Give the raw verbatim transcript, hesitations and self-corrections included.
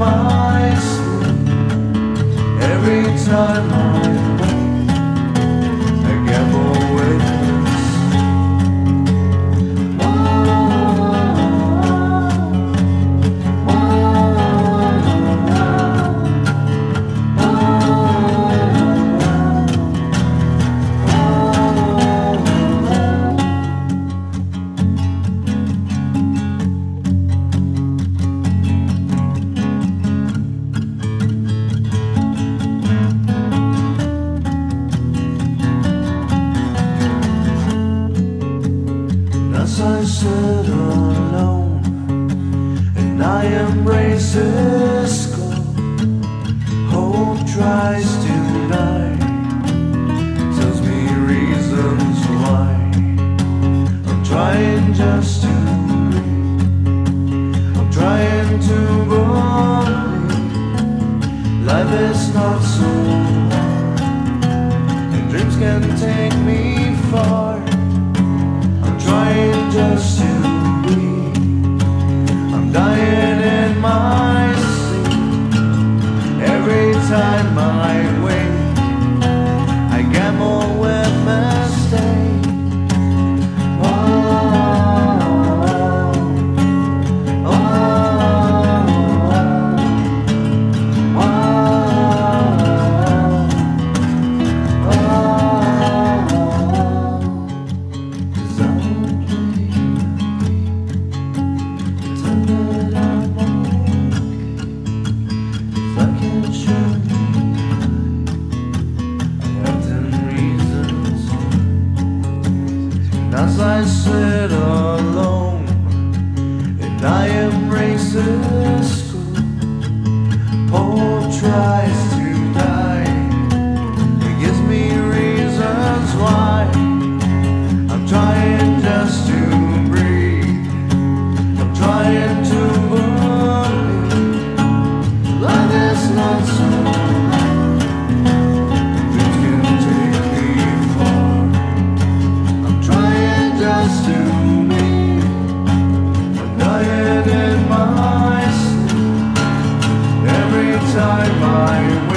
my sleep. Every time I wake, I gamble with this. As I sit alone and I embrace this glow, hope tries to die, tells me reasons why. I'm trying just to breathe, I'm trying to believe life is not so hard, and dreams can take me far. Trying just to be, I'm dying in my sleep. Every time I wake, I gamble with mistakes. Oh, oh, oh, oh, oh. 'Cause I'm as I sit alone and I embrace this school, hope tries to die. It gives me reasons why. I'm trying just to breathe, I'm trying to believe life is not so hard. Dreams can take me far. I'm trying just to be, I'm dying in my sleep. Every time I wake,